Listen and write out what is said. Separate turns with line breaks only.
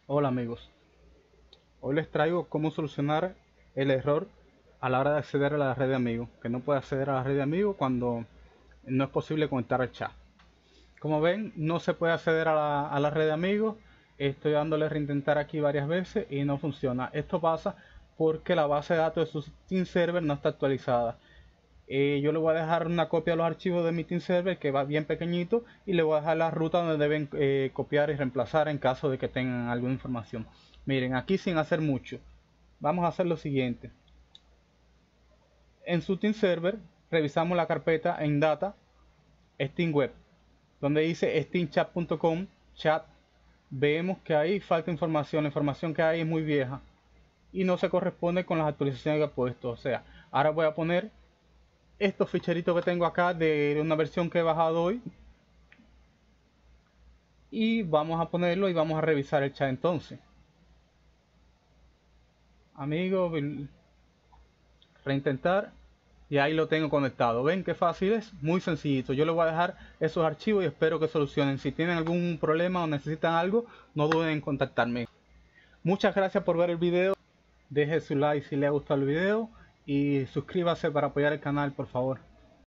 Hola amigos, hoy les traigo cómo solucionar el error a la hora de acceder a la red de amigos, que no puede acceder a la red de amigos cuando no es posible conectar el chat. Como ven, no se puede acceder a la red de amigos, estoy dándole a reintentar aquí varias veces y no funciona. Esto pasa porque la base de datos de su Team Server no está actualizada. Yo le voy a dejar una copia de los archivos de mi Team Server que va bien pequeñito y le voy a dejar la ruta donde deben copiar y reemplazar en caso de que tengan alguna información. Miren, aquí sin hacer mucho, vamos a hacer lo siguiente. En su Team Server revisamos la carpeta en Data, Steam Web, donde dice steamchat.com, chat. Vemos que ahí falta información, la información que hay es muy vieja y no se corresponde con las actualizaciones que he puesto. O sea, ahora voy a poner estos ficheritos que tengo acá de una versión que he bajado hoy y vamos a ponerlo y vamos a revisar el chat entonces. Amigos, reintentar y ahí lo tengo conectado. Ven qué fácil es, muy sencillito. Yo les voy a dejar esos archivos y espero que solucionen. Si tienen algún problema o necesitan algo, no duden en contactarme. Muchas gracias por ver el video. Deje su like si le ha gustado el video y suscríbase para apoyar el canal, por favor.